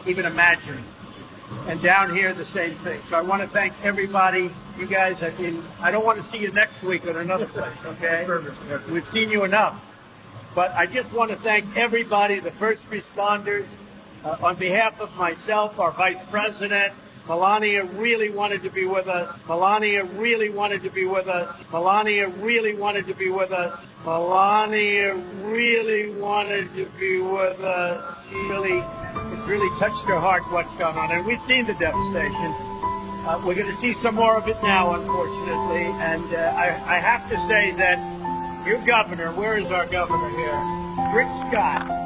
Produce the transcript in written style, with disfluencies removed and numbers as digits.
even imagine. And down here, the same thing. So I want to thank everybody. You guys, I don't want to see you next week at another place, okay? We've seen you enough. But I just want to thank everybody, the first responders. On behalf of myself, our Vice President, Melania really wanted to be with us. Melania really wanted to be with us. Melania really wanted to be with us. Melania really wanted to be with us. It's really touched her heart what's gone on. And we've seen the devastation. We're going to see some more of it now, unfortunately. And I have to say that your governor, where is our governor here? Rick Scott.